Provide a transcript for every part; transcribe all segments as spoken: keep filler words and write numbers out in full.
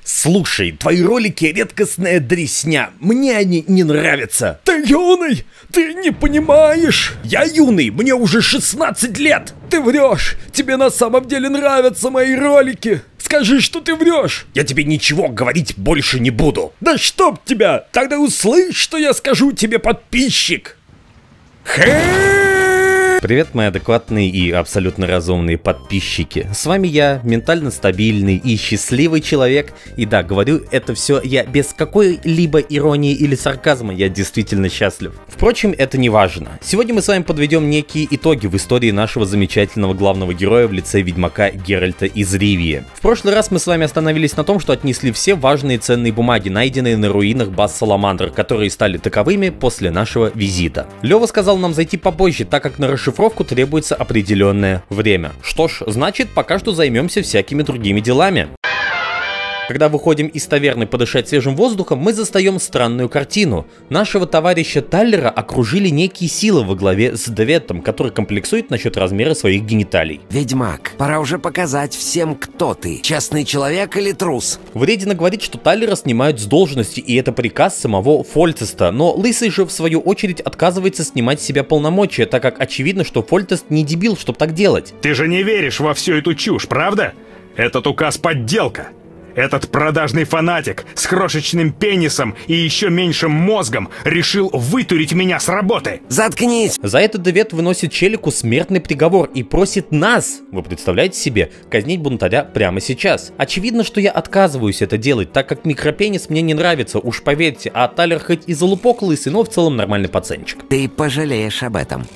Слушай, твои ролики редкостная дресня, мне они не нравятся. Ты юный, ты не понимаешь. Я юный, мне уже шестнадцать лет. Ты врешь, тебе на самом деле нравятся мои ролики. Скажи, что ты врешь. Я тебе ничего говорить больше не буду. Да чтоб тебя, тогда услышь, что я скажу тебе, подписчик. Хэ! Привет, мои адекватные и абсолютно разумные подписчики. С вами я, ментально стабильный и счастливый человек. И да, говорю это все я без какой-либо иронии или сарказма, я действительно счастлив. Впрочем, это не важно. Сегодня мы с вами подведем некие итоги в истории нашего замечательного главного героя в лице ведьмака Геральта из Ривии. В прошлый раз мы с вами остановились на том, что отнесли все важные ценные бумаги, найденные на руинах баз Саламандр, которые стали таковыми после нашего визита. Лёва сказал нам зайти попозже, так как на расшифровку требуется определенное время. Что ж, значит, пока что займемся всякими другими делами. Когда выходим из таверны подышать свежим воздухом, мы застаем странную картину. Нашего товарища Таллера окружили некие силы во главе с Деветтом, который комплексует насчет размера своих гениталий. Ведьмак, пора уже показать всем, кто ты. Честный человек или трус? Вредина говорит, что Таллера снимают с должности, и это приказ самого Фольтеста, но Лысый же в свою очередь отказывается снимать с себя полномочия, так как очевидно, что Фольтест не дебил, чтобы так делать. Ты же не веришь во всю эту чушь, правда? Этот указ подделка. Этот продажный фанатик с крошечным пенисом и еще меньшим мозгом решил вытурить меня с работы. Заткнись! За это Девет выносит Челику смертный приговор и просит нас, вы представляете себе, казнить бунтаря прямо сейчас. Очевидно, что я отказываюсь это делать, так как микропенис мне не нравится, уж поверьте, а Таллер хоть и залупок лысый, но в целом нормальный пацанчик. Ты пожалеешь об этом.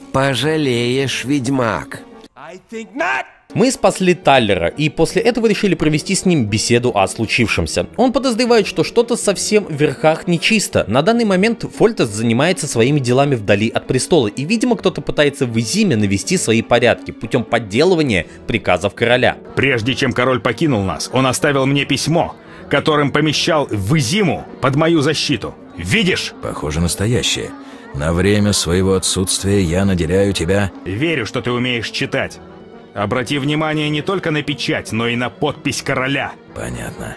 Пожалеешь, ведьмак. I think not. Мы спасли Таллера и после этого решили провести с ним беседу о случившемся. Он подозревает, что что-то совсем в верхах нечисто. На данный момент Фольтест занимается своими делами вдали от престола, и видимо кто-то пытается в Изиме навести свои порядки путем подделывания приказов короля. Прежде чем король покинул нас, он оставил мне письмо, которым помещал в Изиму под мою защиту. Видишь? Похоже, настоящее. На время своего отсутствия я наделяю тебя... Верю, что ты умеешь читать. Обрати внимание не только на печать, но и на подпись короля. Понятно.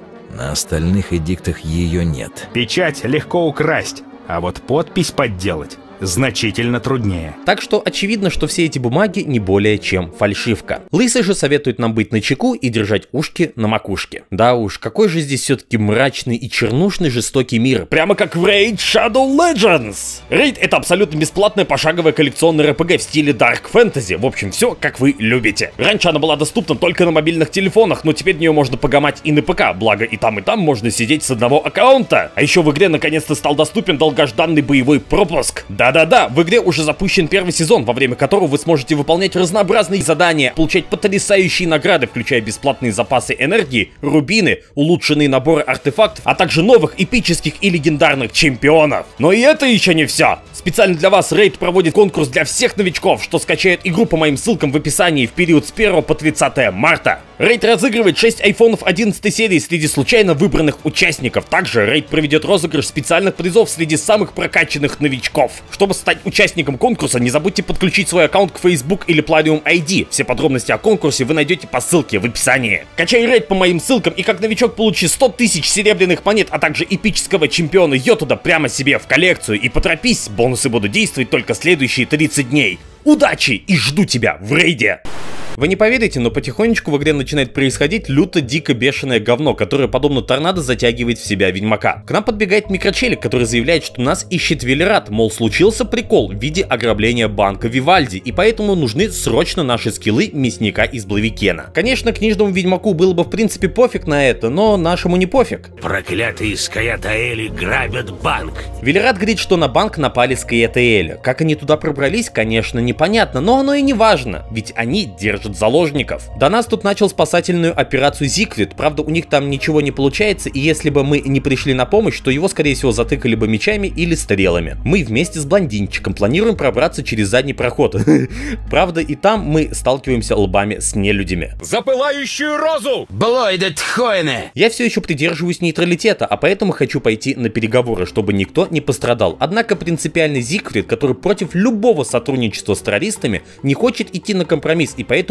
На остальных эдиктах ее нет. Печать легко украсть, а вот подпись подделать значительно труднее. Так что очевидно, что все эти бумаги не более чем фальшивка. Лысый же советует нам быть начеку и держать ушки на макушке. Да уж, какой же здесь все-таки мрачный и чернушный жестокий мир. Прямо как в Raid Shadow Legends. Raid — это абсолютно бесплатная пошаговая коллекционная эр пи джи в стиле Dark Fantasy. В общем, все как вы любите. Раньше она была доступна только на мобильных телефонах, но теперь в нее можно погамать и на ПК, благо и там и там можно сидеть с одного аккаунта. А еще в игре наконец-то стал доступен долгожданный боевой пропуск. Да Да-да-да, в игре уже запущен первый сезон, во время которого вы сможете выполнять разнообразные задания, получать потрясающие награды, включая бесплатные запасы энергии, рубины, улучшенные наборы артефактов, а также новых эпических и легендарных чемпионов. Но и это еще не все. Специально для вас Raid проводит конкурс для всех новичков, что скачает игру по моим ссылкам в описании в период с первого по тридцатое марта. Raid разыгрывает шесть айфонов одиннадцатой серии среди случайно выбранных участников. Также Raid проведет розыгрыш специальных призов среди самых прокачанных новичков. Чтобы стать участником конкурса, не забудьте подключить свой аккаунт к Facebook или Plarium ай ди. Все подробности о конкурсе вы найдете по ссылке в описании. Качай Raid по моим ссылкам и как новичок получи сто тысяч серебряных монет, а также эпического чемпиона Йотуда прямо себе в коллекцию. И поторопись, бонусы будут действовать только следующие тридцать дней. Удачи и жду тебя в рейде! Вы не поверите, но потихонечку в игре начинает происходить люто дико бешеное говно, которое подобно торнадо затягивает в себя ведьмака. К нам подбегает микрочелик, который заявляет, что нас ищет Велерат, мол, случился прикол в виде ограбления банка Вивальди, и поэтому нужны срочно наши скиллы мясника из Блавикена. Конечно, книжному ведьмаку было бы в принципе пофиг на это, но нашему не пофиг. Проклятые Скаятаэли грабят банк. Велерат говорит, что на банк напали Скаятаэли. Как они туда пробрались, конечно, непонятно, но оно и не важно, ведь они держат заложников. До нас тут начал спасательную операцию Зигфрид, правда у них там ничего не получается, и если бы мы не пришли на помощь, то его скорее всего затыкали бы мечами или стрелами. Мы вместе с блондинчиком планируем пробраться через задний проход. Правда и там мы сталкиваемся лбами с нелюдями. Запылающую розу! Блойда Тхойне! Я все еще придерживаюсь нейтралитета, а поэтому хочу пойти на переговоры, чтобы никто не пострадал. Однако принципиальный Зигфрид, который против любого сотрудничества с террористами, не хочет идти на компромисс, и поэтому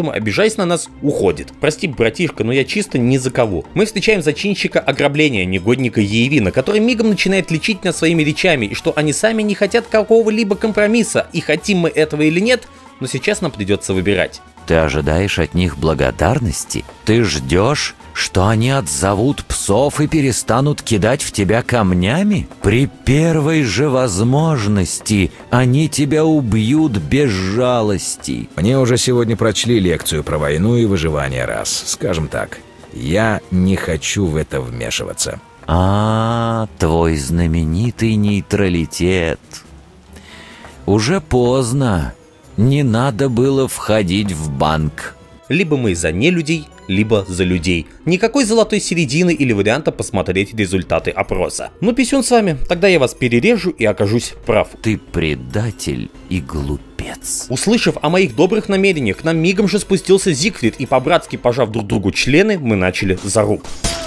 поэтому, обижаясь на нас, уходит. Прости, братишка, но я чисто ни за кого. Мы встречаем зачинщика ограбления, негодника Еевина, который мигом начинает лечить нас своими речами, и что они сами не хотят какого-либо компромисса, и хотим мы этого или нет, но сейчас нам придется выбирать. Ты ожидаешь от них благодарности? Ты ждешь, что они отзовут псов и перестанут кидать в тебя камнями? При первой же возможности они тебя убьют без жалости. Мне уже сегодня прочли лекцию про войну и выживание раз. Скажем так, я не хочу в это вмешиваться. А, твой знаменитый нейтралитет. Уже поздно. Не надо было входить в банк. Либо мы за нелюдей, либо за людей. Никакой золотой середины или варианта посмотреть результаты опроса. Ну, писюн с вами, тогда я вас перережу и окажусь прав. Ты предатель и глупец. Услышав о моих добрых намерениях, к нам мигом же спустился Зигфрид, и по-братски пожав друг другу члены, мы начали заруб.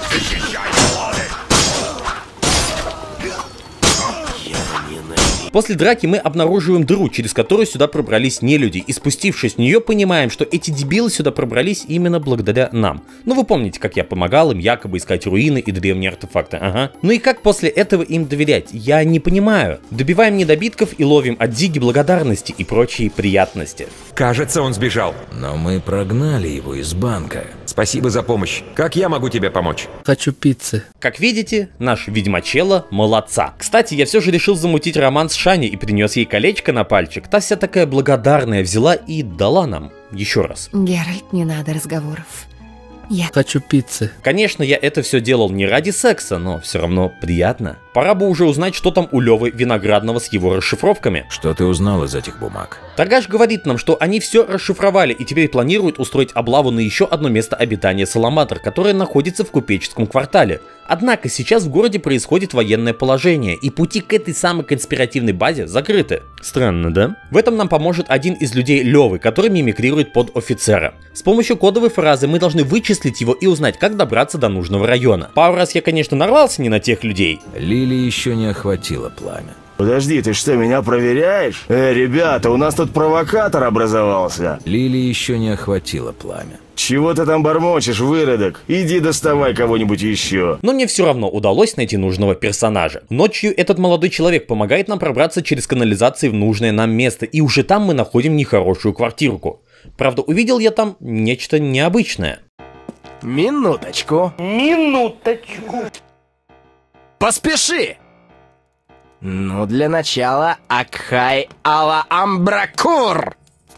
После драки мы обнаруживаем дыру, через которую сюда пробрались нелюди, и спустившись в нее, понимаем, что эти дебилы сюда пробрались именно благодаря нам. Ну вы помните, как я помогал им якобы искать руины и древние артефакты, ага. Ну и как после этого им доверять? Я не понимаю. Добиваем недобитков и ловим от Зиги благодарности и прочие приятности. Кажется, он сбежал. Но мы прогнали его из банка. Спасибо за помощь. Как я могу тебе помочь? Хочу пиццы. Как видите, наш ведьмачелло молодца. Кстати, я все же решил замутить роман с Шани и принес ей колечко на пальчик. Та вся такая благодарная взяла и дала нам еще раз. Геральт, не надо разговоров. Я хочу пиццы. Конечно, я это все делал не ради секса, но все равно приятно. Пора бы уже узнать, что там у Левы Виноградного с его расшифровками. Что ты узнал из этих бумаг? Торгаш говорит нам, что они все расшифровали и теперь планируют устроить облаву на еще одно место обитания Саламандр, которое находится в купеческом квартале. Однако сейчас в городе происходит военное положение, и пути к этой самой конспиративной базе закрыты. Странно, да? В этом нам поможет один из людей Левы, который мимикрирует под офицера. С помощью кодовой фразы мы должны вычислить его и узнать, как добраться до нужного района. Пару раз я, конечно, нарвался не на тех людей. Лили еще не охватило пламя. Подожди, ты что, меня проверяешь? Э, ребята, у нас тут провокатор образовался. Лили еще не охватило пламя. Чего ты там бормочешь, выродок? Иди доставай кого-нибудь еще. Но мне все равно удалось найти нужного персонажа. Ночью этот молодой человек помогает нам пробраться через канализации в нужное нам место, и уже там мы находим нехорошую квартирку. Правда, увидел я там нечто необычное. Минуточку. Минуточку. Поспеши! Ну, для начала Акхай Ала Амбракур!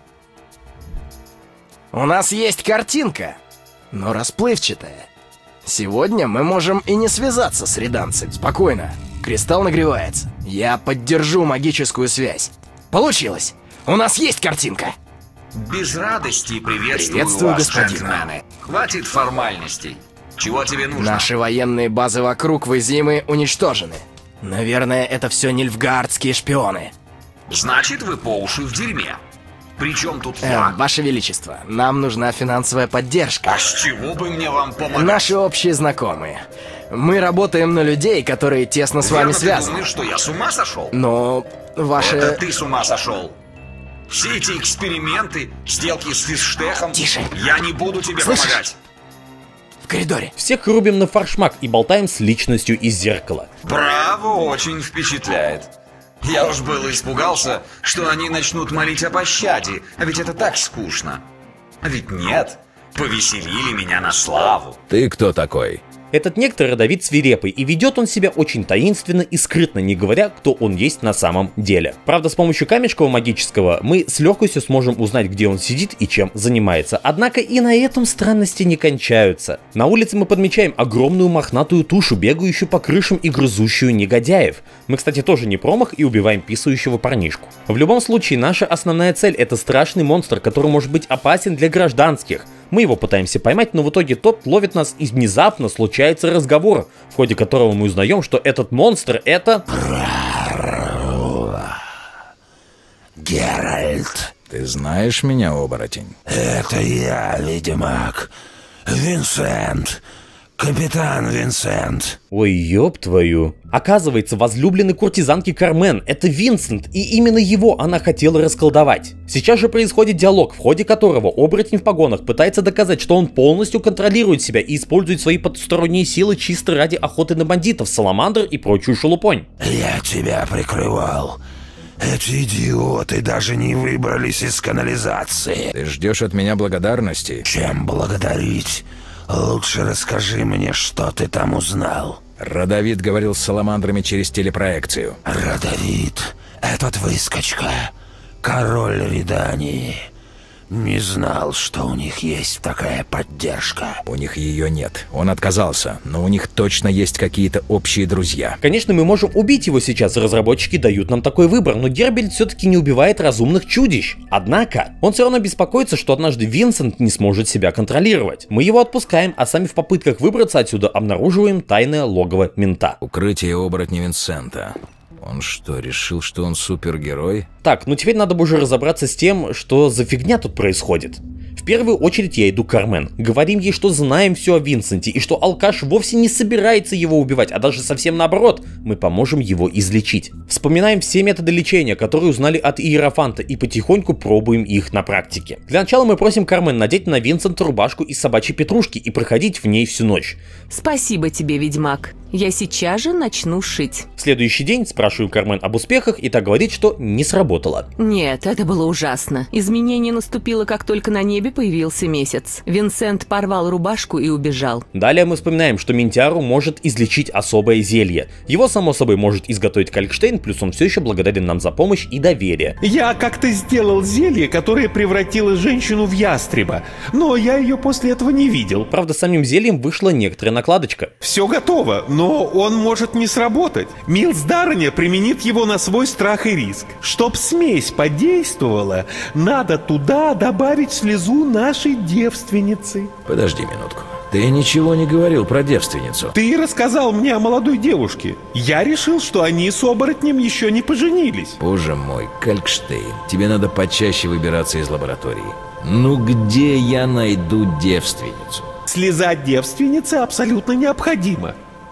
У нас есть картинка, но расплывчатая. Сегодня мы можем и не связаться с реданцем. Спокойно, кристалл нагревается. Я поддержу магическую связь. Получилось! У нас есть картинка! Без радости приветствую, Приветствую, вас, господин. джентльмены. Хватит формальностей. Чего тебе нужно? Наши военные базы вокруг Вызимы уничтожены. Наверное, это все нильфгаардские шпионы. Значит, вы по уши в дерьме. Причем тут Э, я? Ваше Величество, нам нужна финансовая поддержка. А с чего бы мне вам помогать? Наши общие знакомые. Мы работаем на людей, которые тесно с вами Верно, ты связаны. думаешь, что я с ума сошел? Но ваши... Это ты с ума сошел. Все эти эксперименты, сделки с физштехом. Тише. Я не буду тебе Слышишь? помогать. В коридоре. Всех рубим на форшмак и болтаем с личностью из зеркала. Браво, очень впечатляет. Я уж было испугался, что они начнут молить о пощаде, а ведь это так скучно. А ведь нет, повеселили меня на славу. Ты кто такой? Этот некто родовид свирепый, и ведет он себя очень таинственно и скрытно, не говоря, кто он есть на самом деле. Правда, с помощью камешкова магического мы с легкостью сможем узнать, где он сидит и чем занимается. Однако и на этом странности не кончаются. На улице мы подмечаем огромную мохнатую тушу, бегающую по крышам и грызущую негодяев. Мы, кстати, тоже не промах и убиваем писающего парнишку. В любом случае, наша основная цель — это страшный монстр, который может быть опасен для гражданских. Мы его пытаемся поймать, но в итоге тот ловит нас, и внезапно случается разговор, в ходе которого мы узнаем, что этот монстр — это... Геральт. Ты знаешь меня, оборотень? Это я, ведьмак. Винсент. Капитан Винсент. Ой, ёб твою. Оказывается, возлюбленный куртизанки Кармен — это Винсент, и именно его она хотела расколдовать. Сейчас же происходит диалог, в ходе которого оборотень в погонах пытается доказать, что он полностью контролирует себя и использует свои потусторонние силы чисто ради охоты на бандитов, саламандр и прочую шелупонь. Я тебя прикрывал. Эти идиоты даже не выбрались из канализации. Ты ждешь от меня благодарности? Чем благодарить? Лучше расскажи мне, что ты там узнал. Родовид говорил с саламандрами через телепроекцию. Родовид, этот выскочка, король Редании. Не знал, что у них есть такая поддержка. У них ее нет. Он отказался, но у них точно есть какие-то общие друзья. Конечно, мы можем убить его сейчас, разработчики дают нам такой выбор, но Герберт все-таки не убивает разумных чудищ. Однако, он все равно беспокоится, что однажды Винсент не сможет себя контролировать. Мы его отпускаем, а сами в попытках выбраться отсюда обнаруживаем тайное логово мента. Укрытие оборотня Винсента. Он что, решил, что он супергерой? Так, ну теперь надо бы уже разобраться с тем, что за фигня тут происходит. В первую очередь я иду к Кармен. Говорим ей, что знаем все о Винсенте, и что алкаш вовсе не собирается его убивать, а даже совсем наоборот, мы поможем его излечить. Вспоминаем все методы лечения, которые узнали от Иерофанта, и потихоньку пробуем их на практике. Для начала мы просим Кармен надеть на Винсента рубашку из собачьей петрушки и проходить в ней всю ночь. Спасибо тебе, ведьмак. Я сейчас же начну шить. В следующий день спрашиваю Кармен об успехах, и та говорит, что не сработало. Нет, это было ужасно. Изменение наступило, как только на небе появился месяц. Винсент порвал рубашку и убежал. Далее мы вспоминаем, что Ментиару может излечить особое зелье. Его, само собой, может изготовить Калькштейн, плюс он все еще благодарен нам за помощь и доверие. Я как-то сделал зелье, которое превратило женщину в ястреба, но я ее после этого не видел. Правда, с самим зельем вышла некоторая накладочка. Все готово, но он может не сработать. Милс Дарреня применит его на свой страх и риск. Чтоб смесь подействовала, надо туда добавить слезу нашей девственницы. Подожди минутку. Ты ничего не говорил про девственницу. Ты рассказал мне о молодой девушке. Я решил, что они с оборотнем еще не поженились. Боже мой, Калькштейн, тебе надо почаще выбираться из лаборатории. Ну где я найду девственницу? Слеза девственницы абсолютно необходима.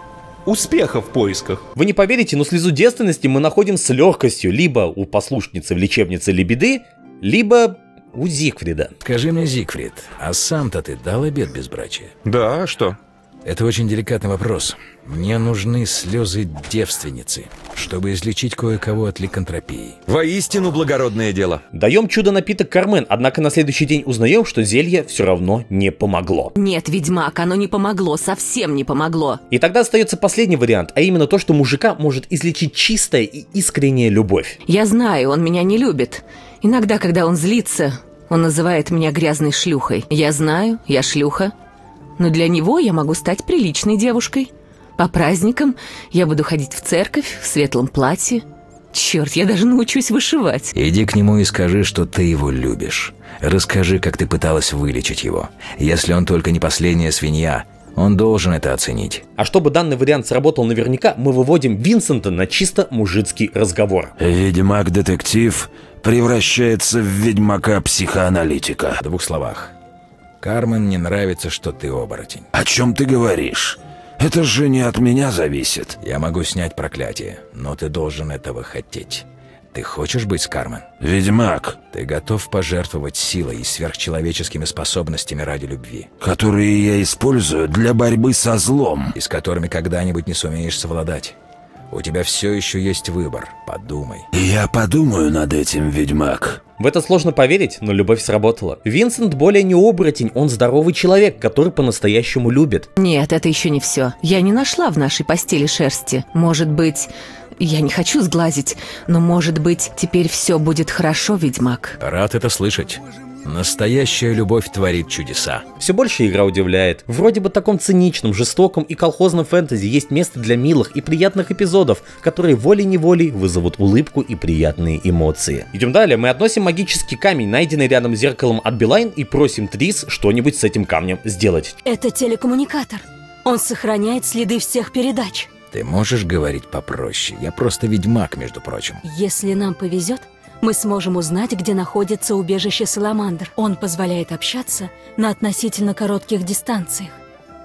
Успеха в поисках. Вы не поверите, но слезу девственности мы находим с легкостью либо у послушницы в лечебнице Лебеды, либо у Зигфрида. Скажи мне, Зигфрид, а сам-то ты дал обет безбрачия? Да, а что? Это очень деликатный вопрос. Мне нужны слезы девственницы, чтобы излечить кое-кого от ликантропии. Воистину благородное дело. Даем чудо-напиток Кармен, однако на следующий день узнаем, что зелье все равно не помогло. Нет, ведьмак, оно не помогло, совсем не помогло. И тогда остается последний вариант, а именно то, что мужика может излечить чистая и искренняя любовь. Я знаю, он меня не любит. Иногда, когда он злится, он называет меня грязной шлюхой. Я знаю, я шлюха. Но для него я могу стать приличной девушкой. По праздникам я буду ходить в церковь в светлом платье. Черт, я даже научусь вышивать. Иди к нему и скажи, что ты его любишь. Расскажи, как ты пыталась вылечить его. Если он только не последняя свинья, он должен это оценить. А чтобы данный вариант сработал наверняка, мы выводим Винсента на чисто мужицкий разговор. Ведьмак-детектив превращается в ведьмака-психоаналитика. В двух словах. Кармен, не нравится, что ты оборотень. О чем ты говоришь? Это же не от меня зависит. Я могу снять проклятие, но ты должен этого хотеть. Ты хочешь быть с Кармен? Ведьмак. Ты готов пожертвовать силой и сверхчеловеческими способностями ради любви, которые я использую для борьбы со злом, и с которыми когда-нибудь не сумеешь совладать. У тебя все еще есть выбор. Подумай. Я подумаю над этим, ведьмак. В это сложно поверить, но любовь сработала. Винсент более не оборотень, он здоровый человек, который по-настоящему любит. Нет, это еще не все. Я не нашла в нашей постели шерсти. Может быть, я не хочу сглазить, но может быть, теперь все будет хорошо, ведьмак. Рад это слышать. Настоящая любовь творит чудеса. Все больше игра удивляет. Вроде бы таком циничном, жестоком и колхозном фэнтези есть место для милых и приятных эпизодов, которые волей-неволей вызовут улыбку и приятные эмоции. Идем далее. Мы относим магический камень, найденный рядом с зеркалом от Билайн, и просим Трис что-нибудь с этим камнем сделать. Это телекоммуникатор. Он сохраняет следы всех передач. Ты можешь говорить попроще? Я просто ведьмак, между прочим. Если нам повезет, мы сможем узнать, где находится убежище Саламандр. Он позволяет общаться на относительно коротких дистанциях.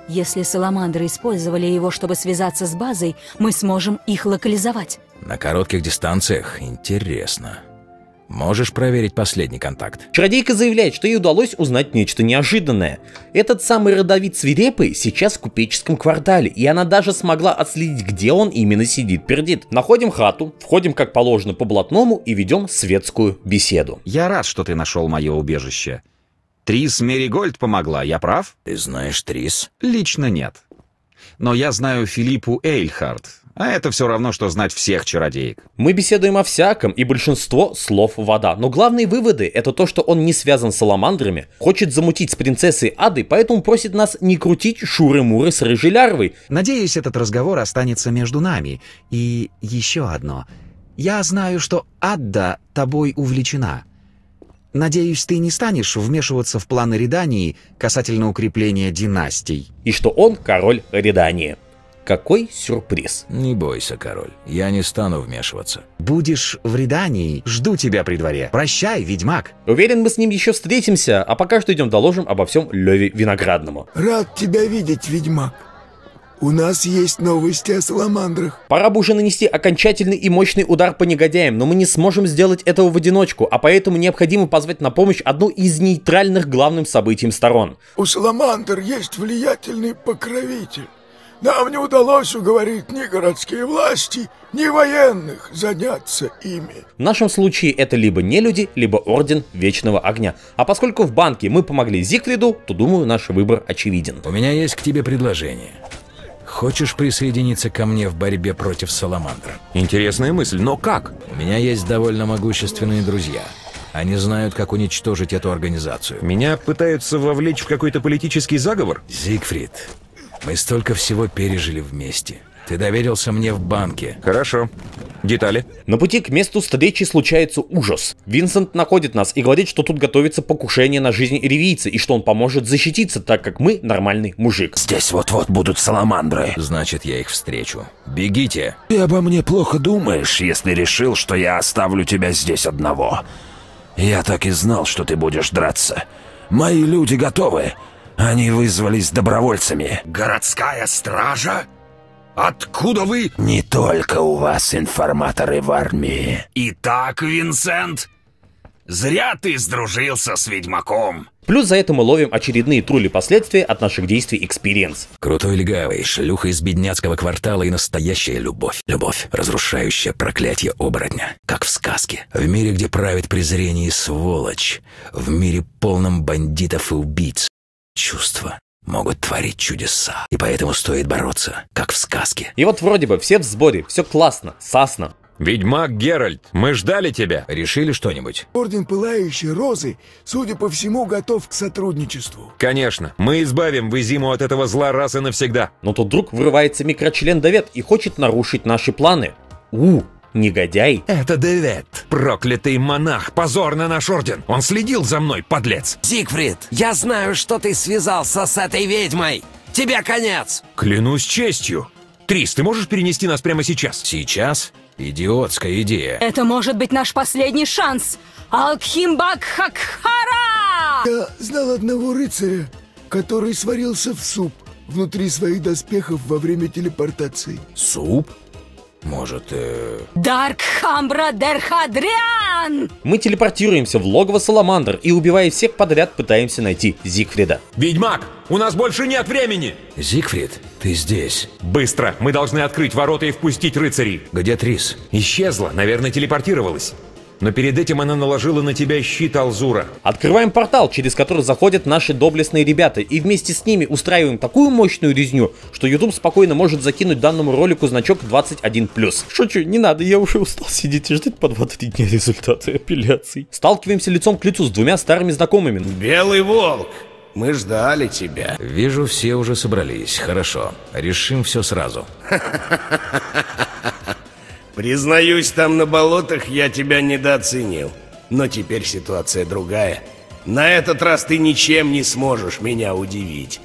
Если саламандры использовали его, чтобы связаться с базой, мы сможем их локализовать. На коротких дистанциях? Интересно. Можешь проверить последний контакт? Чародейка заявляет, что ей удалось узнать нечто неожиданное. Этот самый родовид свирепый сейчас в купеческом квартале, и она даже смогла отследить, где он именно сидит-пердит. Находим хату, входим как положено по блатному и ведем светскую беседу. Я рад, что ты нашел мое убежище. Трис Меригольд помогла, я прав? Ты знаешь Трис? Лично нет. Но я знаю Филиппу Эйльхард. А это все равно, что знать всех чародеек. Мы беседуем о всяком, и большинство слов вода. Но главные выводы — это то, что он не связан с саламандрами, хочет замутить с принцессой Адой, поэтому просит нас не крутить шуры-муры с рыжей лярвой. Надеюсь, этот разговор останется между нами. И еще одно. Я знаю, что Адда тобой увлечена. Надеюсь, ты не станешь вмешиваться в планы Редании касательно укрепления династий. И что он король Редании. Какой сюрприз. Не бойся, король, я не стану вмешиваться. Будешь в Редании, жду тебя при дворе. Прощай, ведьмак. Уверен, мы с ним еще встретимся, а пока что идем доложим обо всем Леве Виноградному. Рад тебя видеть, ведьмак. У нас есть новости о саламандрах. Пора бы уже нанести окончательный и мощный удар по негодяям, но мы не сможем сделать этого в одиночку, а поэтому необходимо позвать на помощь одну из нейтральных главным событием сторон. У саламандр есть влиятельный покровитель. Нам не удалось уговорить ни городские власти, ни военных заняться ими. В нашем случае это либо нелюди, либо Орден Вечного Огня. А поскольку в банке мы помогли Зигфриду, то, думаю, наш выбор очевиден. У меня есть к тебе предложение. Хочешь присоединиться ко мне в борьбе против саламандр? Интересная мысль, но как? У меня есть довольно могущественные друзья. Они знают, как уничтожить эту организацию. Меня пытаются вовлечь в какой-то политический заговор? Зигфрид, мы столько всего пережили вместе. Ты доверился мне в банке. Хорошо. Детали? На пути к месту встречи случается ужас. Винсент находит нас и говорит, что тут готовится покушение на жизнь ревийца, и что он поможет защититься, так как мы нормальный мужик. Здесь вот-вот будут саламандры. Значит, я их встречу. Бегите. Ты обо мне плохо думаешь, если решил, что я оставлю тебя здесь одного. Я так и знал, что ты будешь драться. Мои люди готовы. Они вызвались добровольцами. Городская стража? Откуда вы? Не только у вас информаторы в армии. Итак, Винсент, зря ты сдружился с ведьмаком. Плюс за это мы ловим очередные трули последствия от наших действий экспириенс. Крутой легавый, шлюха из бедняцкого квартала и настоящая любовь. Любовь, разрушающая проклятие оборотня. Как в сказке. В мире, где правит презрение и сволочь. В мире, полном бандитов и убийц. Чувства могут творить чудеса. И поэтому стоит бороться, как в сказке. И вот вроде бы все в сборе, все классно, сасно. Ведьмак Геральт, мы ждали тебя. Решили что-нибудь? Орден Пылающей Розы, судя по всему, готов к сотрудничеству. Конечно, мы избавим Визиму от этого зла раз и навсегда. Но тут вдруг врывается микрочлен Давид и хочет нарушить наши планы. У, негодяй. Это Девет, проклятый монах, позор на наш орден. Он следил за мной, подлец. Зигфрид, я знаю, что ты связался с этой ведьмой. Тебе конец. Клянусь честью. Трис, ты можешь перенести нас прямо сейчас? Сейчас? Идиотская идея. Это может быть наш последний шанс. Алкхимбак Хакхара! Я знал одного рыцаря, который сварился в суп внутри своих доспехов во время телепортации. Суп? Может, э... Дарк Хамбра Дерхадриан! Мы телепортируемся в логово Саламандр и, убивая всех подряд, пытаемся найти Зигфрида. Ведьмак, у нас больше нет времени! Зигфрид, ты здесь. Быстро, мы должны открыть ворота и впустить рыцарей. Где Трис? Исчезла, наверное, телепортировалась. Но перед этим она наложила на тебя щит Алзура. Открываем портал, через который заходят наши доблестные ребята, и вместе с ними устраиваем такую мощную резню, что YouTube спокойно может закинуть данному ролику значок двадцать один плюс. Шучу, не надо, я уже устал сидеть и ждать по два-три дня результаты апелляций. Сталкиваемся лицом к лицу с двумя старыми знакомыми. Белый волк, мы ждали тебя. Вижу, все уже собрались. Хорошо, решим все сразу. Признаюсь, там на болотах я тебя недооценил. Но теперь ситуация другая. На этот раз ты ничем не сможешь меня удивить.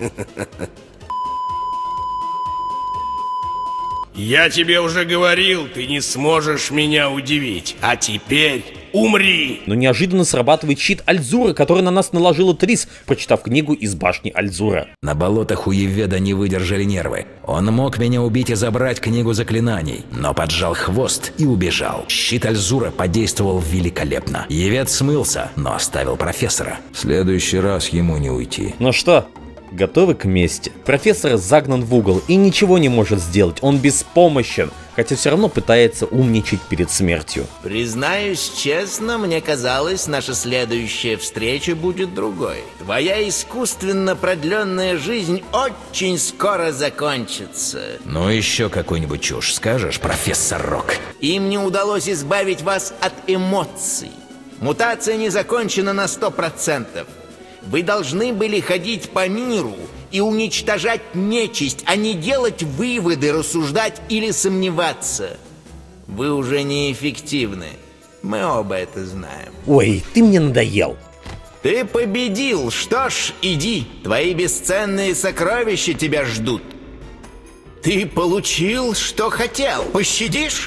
Я тебе уже говорил, ты не сможешь меня удивить. А теперь умри! Но неожиданно срабатывает щит Альзура, который на нас наложила Трис, прочитав книгу из башни Альзура. На болотах у Еведа не выдержали нервы. Он мог меня убить и забрать книгу заклинаний, но поджал хвост и убежал. Щит Альзура подействовал великолепно. Евед смылся, но оставил профессора. В следующий раз ему не уйти. Ну что, готовы к мести? Профессор загнан в угол и ничего не может сделать, он беспомощен, хотя все равно пытается умничать перед смертью. Признаюсь честно, мне казалось, наша следующая встреча будет другой. Твоя искусственно продленная жизнь очень скоро закончится. Ну еще какую-нибудь чушь скажешь, профессор Рок? Им не удалось избавить вас от эмоций. Мутация не закончена на сто процентов. Вы должны были ходить по миру и уничтожать нечисть, а не делать выводы, рассуждать или сомневаться. Вы уже неэффективны. Мы оба это знаем. Ой, ты мне надоел. Ты победил. Что ж, иди. Твои бесценные сокровища тебя ждут. Ты получил, что хотел. Пощадишь?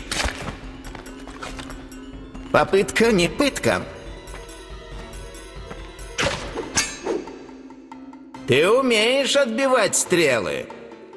Попытка не пытка. Ты умеешь отбивать стрелы.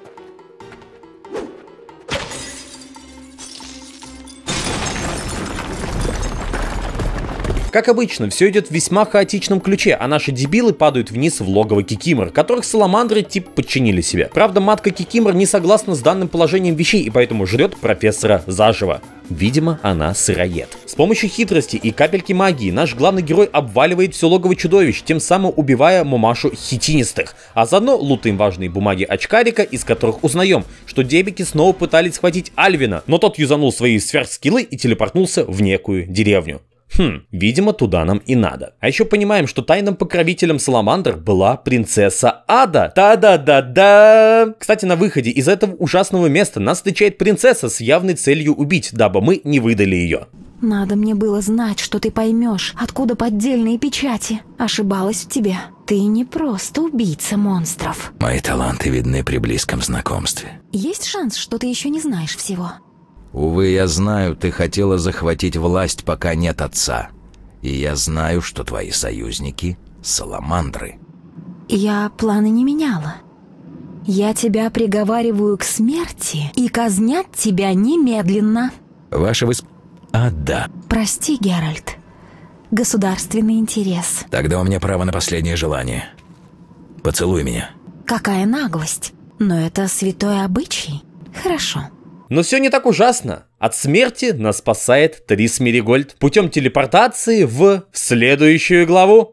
Как обычно, все идет в весьма хаотичном ключе, а наши дебилы падают вниз в логово Кикимор, которых саламандры типа подчинили себе. Правда, матка Кикимор не согласна с данным положением вещей и поэтому жрет профессора заживо. Видимо, она сыроед. С помощью хитрости и капельки магии наш главный герой обваливает все логово чудовищ, тем самым убивая мамашу хитинистых. А заодно лутаем важные бумаги очкарика, из которых узнаем, что дебики снова пытались схватить Альвина, но тот юзанул свои сверхскиллы и телепортнулся в некую деревню. Хм, видимо, туда нам и надо. А еще понимаем, что тайным покровителем Саламандр была принцесса Ада. Та-да-да-да! Кстати, на выходе из этого ужасного места нас встречает принцесса с явной целью убить, дабы мы не выдали ее. Надо мне было знать, что ты поймешь, откуда поддельные печати. Ошибалась в тебе. Ты не просто убийца монстров. Мои таланты видны при близком знакомстве. Есть шанс, что ты еще не знаешь всего. Увы, я знаю, ты хотела захватить власть, пока нет отца. И я знаю, что твои союзники — саламандры. Я планы не меняла. Я тебя приговариваю к смерти и казнят тебя немедленно. Ваше высп... А, да. Прости, Геральт. Государственный интерес. Тогда у меня право на последнее желание. Поцелуй меня. Какая наглость. Но это святой обычай. Хорошо. Но все не так ужасно. От смерти нас спасает Трис Меригольд путем телепортации в следующую главу.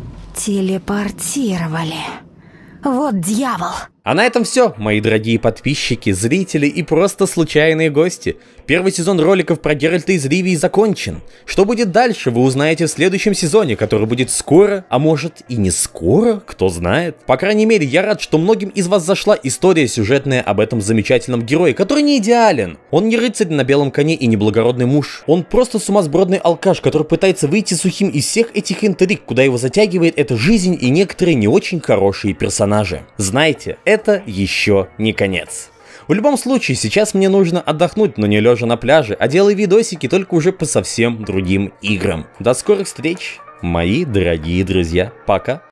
Телепортировали. Вот дьявол. А на этом все, мои дорогие подписчики, зрители и просто случайные гости. Первый сезон роликов про Геральта из Ривии закончен. Что будет дальше, вы узнаете в следующем сезоне, который будет скоро, а может и не скоро, кто знает. По крайней мере, я рад, что многим из вас зашла история сюжетная об этом замечательном герое, который не идеален. Он не рыцарь на белом коне и не благородный муж. Он просто сумасбродный алкаш, который пытается выйти сухим из всех этих интриг, куда его затягивает эта жизнь и некоторые не очень хорошие персонажи. Знаете, это еще не конец. В любом случае, сейчас мне нужно отдохнуть, но не лежа на пляже, а делая видосики только уже по совсем другим играм. До скорых встреч, мои дорогие друзья. Пока.